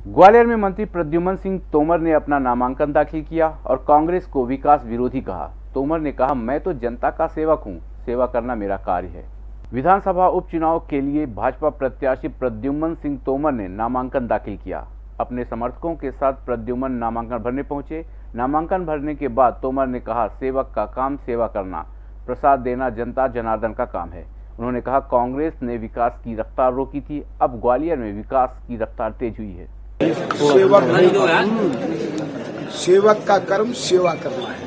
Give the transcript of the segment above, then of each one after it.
ग्वालियर में मंत्री प्रद्युम्न सिंह तोमर ने अपना नामांकन दाखिल किया और कांग्रेस को विकास विरोधी कहा। तोमर ने कहा, मैं तो जनता का सेवक हूं, सेवा करना मेरा कार्य है। विधानसभा उपचुनाव के लिए भाजपा प्रत्याशी प्रद्युम्न सिंह तोमर ने नामांकन दाखिल किया। अपने समर्थकों के साथ प्रद्युम्न नामांकन भरने पहुंचे। नामांकन भरने के बाद तोमर ने कहा, सेवक का काम सेवा करना, प्रसाद देना जनता जनार्दन का काम है। उन्होंने कहा, कांग्रेस ने विकास की रफ्तार रोकी थी, अब ग्वालियर में विकास की रफ्तार तेज हुई है। सेवक का कर्म सेवा करना है,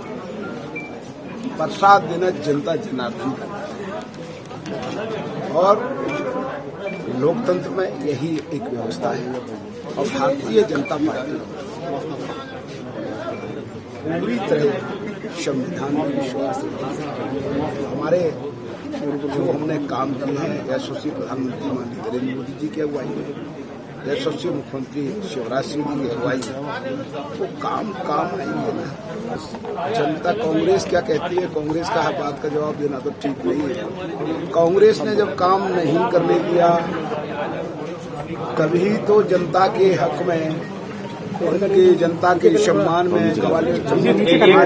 प्रसाद देना जनता जनार्दन करना है, और लोकतंत्र में यही एक व्यवस्था है। और भारतीय जनता पार्टी पूरी तरह संविधान में विश्वास है। हमारे जो हमने काम किए हैं, यशस्वी प्रधानमंत्री माननीय नरेंद्र मोदी जी की अगुवाई में, यशस्वी मुख्यमंत्री शिवराज सिंह जी की अगुवाई में, वो काम आएंगे ना। जनता कांग्रेस क्या कहती है, कांग्रेस का हर बात का जवाब देना तो ठीक नहीं है। कांग्रेस ने जब काम नहीं करने दिया, तभी तो जनता के हक में, उनके जनता के सम्मान में ग्वालियर चंबल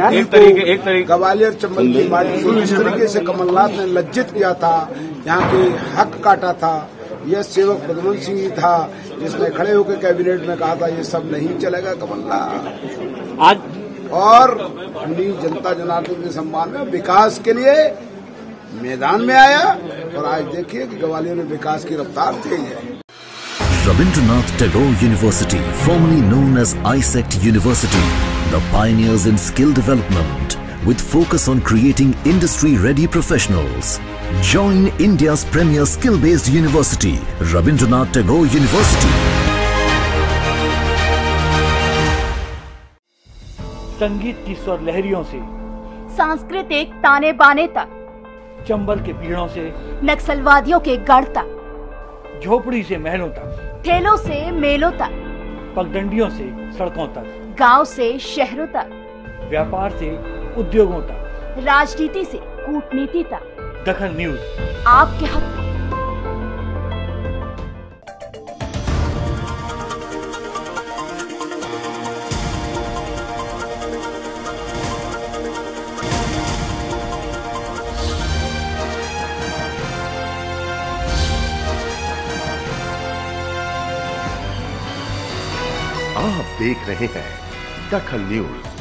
की माटी को जिस तरीके से कमलनाथ ने लज्जित किया था, यहाँ के हक काटा था, यह सेवक प्रद्युम्न सिंह ही था जिसने खड़े होकर कैबिनेट में कहा था ये सब नहीं चलेगा कमलनाथ। आज और उन्हीं जनता जनार्दन के सम्मान में विकास के लिए मैदान में आया, और आज देखिए कि ग्वालियर में विकास की रफ्तार तेज है। Rabindranath Tagore University, formerly known as ISECT University, the pioneers in skill development with focus on creating industry-ready professionals. Join India's premier skill-based university, Rabindranath Tagore University. संगीत की स्वर लहरियों से सांस्कृतिक ताने बाने तक, चंबल के पीड़ों से नक्सलवादियों के गढ़ तक, झोपड़ी से महलों तक, ठेलों से मेलों तक, पगडंडियों से सड़कों तक, गांव से शहरों तक, व्यापार से उद्योगों तक, राजनीति से कूटनीति तक, दखल न्यूज आपके हक में। आप देख रहे हैं दखल न्यूज।